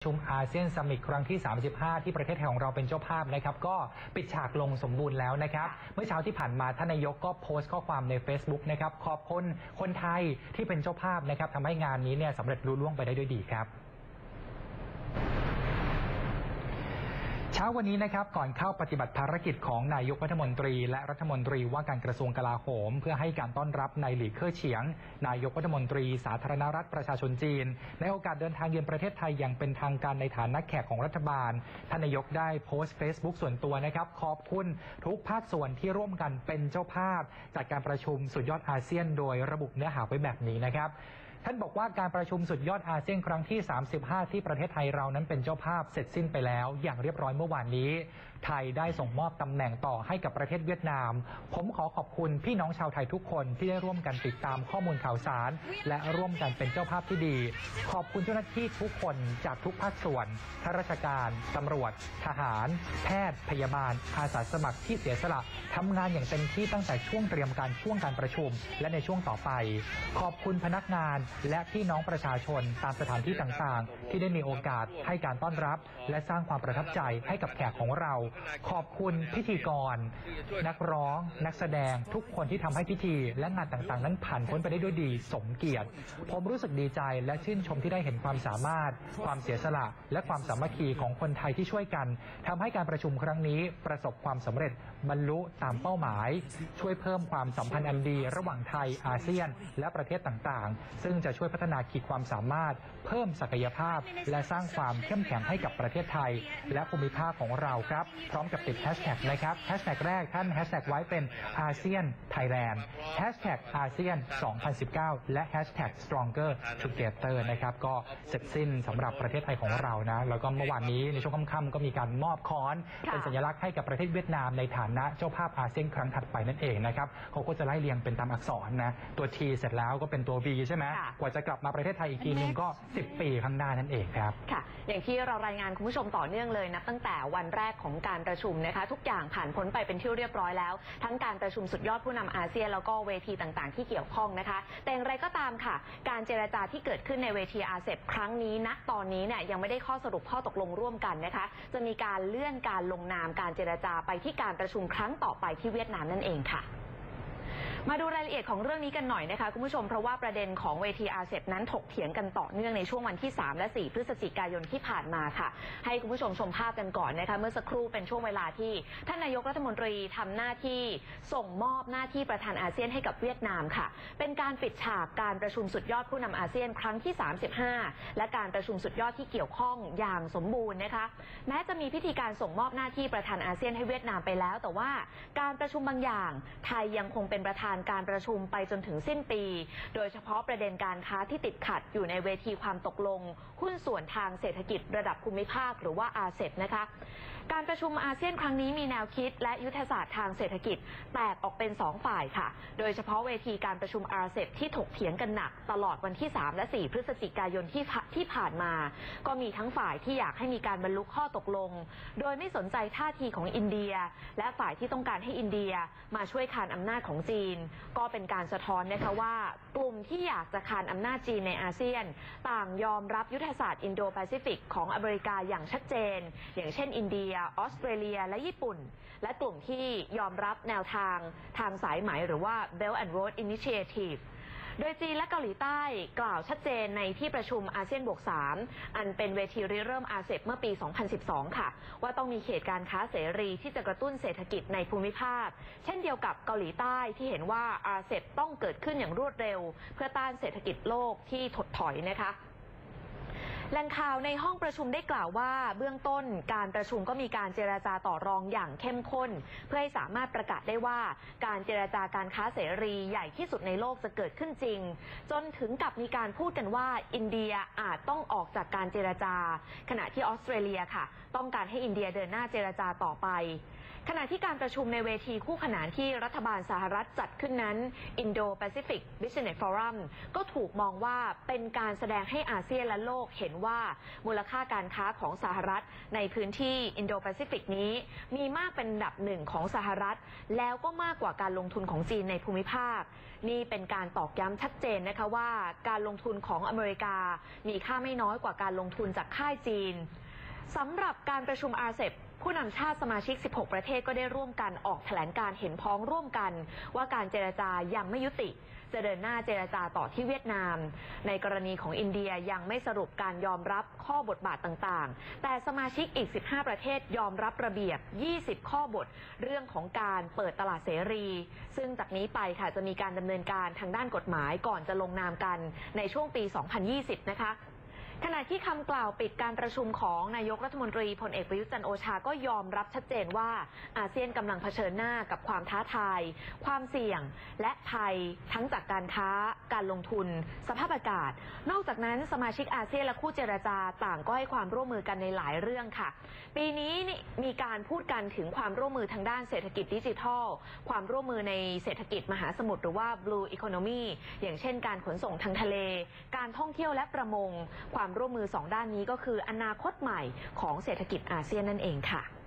ประชุมอาเซียนซัมมิตครั้งที่ 35 ที่ประเทศไทยของเราเป็นเจ้าภาพนะครับก็ปิดฉากลงสมบูรณ์แล้วนะครับเมื่อเช้าที่ผ่านมาท่านนายกก็โพสต์ข้อความใน Facebook นะครับขอบคุณคนไทยที่เป็นเจ้าภาพนะครับทำให้งานนี้เนี่ยสำเร็จลุล่วงไปได้ด้วยดีครับเช้าวันนี้นะครับก่อนเข้าปฏิบัติภารกิจของนายกรัฐมนตรีและรัฐมนตรีว่าการกระทรวงกลาโหมเพื่อให้การต้อนรับนายหลี่เค่อเฉียงนายกรัฐมนตรีสาธารณรัฐประชาชนจีนในโอกาสเดินทางเยือนประเทศไทยอย่างเป็นทางการในฐานะแขกของรัฐบาลท่านนายกได้โพสต์ Facebook ส่วนตัวนะครับขอบคุณทุกภาคส่วนที่ร่วมกันเป็นเจ้าภาพจัดการประชุมสุดยอดอาเซียนโดยระบุเนื้อหาไว้แบบนี้นะครับท่านบอกว่าการประชุมสุดยอดอาเซียนครั้งที่ 35 ที่ประเทศไทยเรานั้นเป็นเจ้าภาพเสร็จสิ้นไปแล้วอย่างเรียบร้อยเมื่อวานนี้ไทยได้ส่งมอบตำแหน่งต่อให้กับประเทศเวียดนามผมขอบคุณพี่น้องชาวไทยทุกคนที่ได้ร่วมกันติดตามข้อมูลข่าวสารและร่วมกันเป็นเจ้าภาพที่ดีขอบคุณเจ้าหน้าที่ทุกคนจากทุกภาคส่วนข้าราชการตำรวจทหารแพทย์พยาบาลอาสาสมัครที่เสียสละทำงานอย่างเต็มที่ตั้งแต่ช่วงเตรียมการช่วงการประชุมและในช่วงต่อไปขอบคุณพนักงานและพี่น้องประชาชนตามสถานที่ต่างๆที่ได้มีโอกาสให้การต้อนรับและสร้างความประทับใจให้กับแขกของเราขอบคุณพิธีกรนักร้องนักแสดงทุกคนที่ทำให้พิธีและงานต่างๆนั้นผ่านพ้นไปได้ด้วยดีสมเกียรติผมรู้สึกดีใจและชื่นชมที่ได้เห็นความสามารถความเสียสละและความสามัคคีของคนไทยที่ช่วยกันทำให้การประชุมครั้งนี้ประสบความสำเร็จบรรลุตามเป้าหมายช่วยเพิ่มความสัมพันธ์อันดีระหว่างไทยอาเซียนและประเทศต่างๆซึ่งจะช่วยพัฒนาขีดความสามารถเพิ่มศักยภาพและสร้างความเข้มแข็งให้กับประเทศไทยและภูมิภาคของเราครับพร้อมกับติดแฮชแท็กนะครับแฮชแท็กแรกท่านแฮชแท็กไว้เป็นอาเซียนไทยแลนด์แฮชแท็กอาเซียน2019และแฮชแท็ก stronger together นะครับก็เสร็จสิ้นสำหรับประเทศไทยของเรานะแล้วก็เมื่อวานนี้ในช่วงค่ำๆก็มีการมอบค้อนเป็นสัญลักษณ์ให้กับประเทศเวียดนามในฐานะเจ้าภาพอาเซียนครั้งถัดไปนั่นเองนะครับเขาก็จะไล่เรียงเป็นตามอักษรนะตัว T เสร็จแล้วก็เป็นตัว V ใช่ไหมกว่าจะกลับมาประเทศไทยอีกทีนึงก็10 ปีข้างหน้านั่นเองครับค่ะอย่างที่เรารายงานคุณผู้ชมต่อเนื่องเลยนับตั้งแต่วันแรกของการประชุมนะคะทุกอย่างผ่านพ้นไปเป็นที่เรียบร้อยแล้วทั้งการประชุมสุดยอดผู้นำอาเซียนแล้วก็เวทีต่างๆที่เกี่ยวข้องนะคะแต่อย่างไรก็ตามค่ะการเจรจาที่เกิดขึ้นในเวทีอาเซียนครั้งนี้ณตอนนี้เนี่ยยังไม่ได้ข้อสรุปข้อตกลงร่วมกันนะคะจะมีการเลื่อนการลงนามการเจรจาไปที่การประชุมครั้งต่อไปที่เวียดนามนั่นเองค่ะมาดูรายละเอียดของเรื่องนี้กันหน่อยนะคะคุณผู้ชมเพราะว่าประเด็นของเวทีอาเซียนนั้นถกเถียงกันต่อเนื่องในช่วงวันที่3และ4พฤศจิกายนที่ผ่านมาค่ะให้คุณผู้ชมชมภาพกันก่อนนะคะเมื่อสักครู่เป็นช่วงเวลาที่ท่านนายกรัฐมนตรีทำหน้าที่ส่งมอบหน้าที่ประธานอาเซียนให้กับเวียดนามค่ะเป็นการปิดฉากการประชุมสุดยอดผู้นำอาเซียนครั้งที่35และการประชุมสุดยอดที่เกี่ยวข้องอย่างสมบูรณ์นะคะแม้จะมีพิธีการส่งมอบหน้าที่ประธานอาเซียนให้เวียดนามไปแล้วแต่ว่าการประชุมบางอย่างไทยยังคงเป็นประธานการประชุมไปจนถึงสิ้นปีโดยเฉพาะประเด็นการค้าที่ติดขัดอยู่ในเวทีความตกลงหุ้นส่วนทางเศรษฐกิจระดับภูมิภาคหรือว่าอาเซียนนะคะการประชุมอาเซียนครั้งนี้มีแนวคิดและยุทธศาสตร์ทางเศรษฐกิจแตกออกเป็น2ฝ่ายค่ะโดยเฉพาะเวทีการประชุมอาเซียนที่ถกเถียงกันหนักตลอดวันที่3และ4พฤศจิกายนที่ผ่านมาก็มีทั้งฝ่ายที่อยากให้มีการบรรลุข้อตกลงโดยไม่สนใจท่าทีของอินเดียและฝ่ายที่ต้องการให้อินเดียมาช่วยคานอำนาจของจีนก็เป็นการสะท้อนนะคะว่ากลุ่มที่อยากจะคานอำนาจจีนในอาเซียนต่างยอมรับยุทธศาสตร์อินโดแปซิฟิกของอเมริกาอย่างชัดเจนอย่างเช่นอินเดียออสเตรเลียและญี่ปุ่นและกลุ่มที่ยอมรับแนวทางสายไหมหรือว่า Belt and Road Initiativeโดยจีนและเกาหลีใต้กล่าวชัดเจนในที่ประชุมอาเซียนบวก3อันเป็นเวทีริเริ่มอาเซียนเมื่อปี 2012 ค่ะว่าต้องมีเขตการค้าเสรีที่จะกระตุ้นเศรษฐกิจในภูมิภาคเช่นเดียวกับเกาหลีใต้ที่เห็นว่าอาเซียนต้องเกิดขึ้นอย่างรวดเร็วเพื่อต้านเศรษฐกิจโลกที่ถดถอยนะคะแหล่งข่าวในห้องประชุมได้กล่าวว่าเบื้องต้นการประชุมก็มีการเจรจาต่อรองอย่างเข้มข้นเพื่อให้สามารถประกาศได้ว่าการเจรจาการค้าเสรีใหญ่ที่สุดในโลกจะเกิดขึ้นจริงจนถึงกับมีการพูดกันว่าอินเดียอาจต้องออกจากการเจรจาขณะที่ออสเตรเลียค่ะต้องการให้อินเดียเดินหน้าเจรจาต่อไปขณะที่การประชุมในเวทีคู่ขนานที่รัฐบาลสหรัฐจัดขึ้นนั้น Indo-Pacific Business Forum ก็ถูกมองว่าเป็นการแสดงให้อาเซียนและโลกเห็นว่ามูลค่าการค้าของสหรัฐในพื้นที่อินโดแปซิฟิกนี้มีมากเป็นอันดับหนึ่งของสหรัฐแล้วก็มากกว่าการลงทุนของจีนในภูมิภาคนี่เป็นการตอกย้ำชัดเจนนะคะว่าการลงทุนของอเมริกามีค่าไม่น้อยกว่าการลงทุนจากค่ายจีนสำหรับการประชุมอาเซปผู้นำชาติสมาชิก 16 ประเทศก็ได้ร่วมกันออกแถลงการเห็นพ้องร่วมกันว่าการเจรจายังไม่ยุติจะเดินหน้าเจรจาต่อที่เวียดนามในกรณีของอินเดียยังไม่สรุปการยอมรับข้อบทบาทต่างๆแต่สมาชิกอีก 15 ประเทศยอมรับระเบียบ 20 ข้อบทเรื่องของการเปิดตลาดเสรีซึ่งจากนี้ไปค่ะจะมีการดำเนินการทางด้านกฎหมายก่อนจะลงนามกันในช่วงปี 2020 นะคะขณะที่คำกล่าวปิดการประชุมของนายกรัฐมนตรีพลเอกประยุทธ์จันทร์โอชาก็ยอมรับชัดเจนว่าอาเซียนกำลังเผชิญหน้ากับความท้าทายความเสี่ยงและภัยทั้งจากการค้าการลงทุนสภาพอากาศนอกจากนั้นสมาชิกอาเซียนและคู่เจรจาต่างก็ให้ความร่วมมือกันในหลายเรื่องค่ะปีนี้มีการพูดกันถึงความร่วมมือทางด้านเศรษฐกิจดิจิทัลความร่วมมือในเศรษฐกิจมหาสมุทรหรือว่า Blue Economy อย่างเช่นการขนส่งทางทะเลการท่องเที่ยวและประมงความร่วมมือ2ด้านนี้ก็คืออนาคตใหม่ของเศรษฐกิจอาเซียนนั่นเองค่ะ